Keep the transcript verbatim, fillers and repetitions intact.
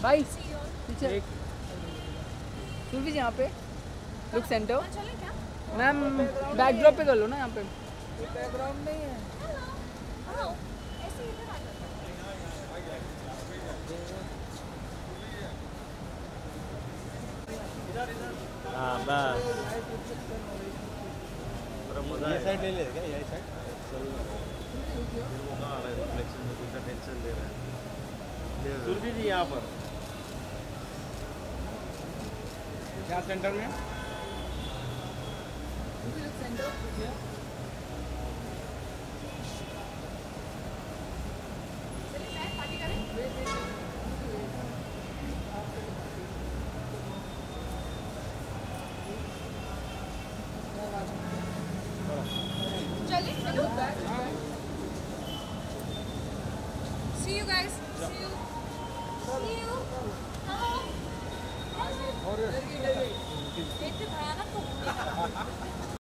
भाई पीछे सुरभि जी यहाँ पे लुक सेंटर मैम बैकड्रॉप पे कर लो ना यहाँ पे बैकग्राउंड नहीं है हाँ बस ये साइड ले ले क्या ये साइड वो कहाँ आ रहा है रिफ्लेक्शन में कुछ टेंशन ले रहा है सुरभि जी यहाँ पर क्या सेंटर में See you guys. See you. See you. Hello. Hello.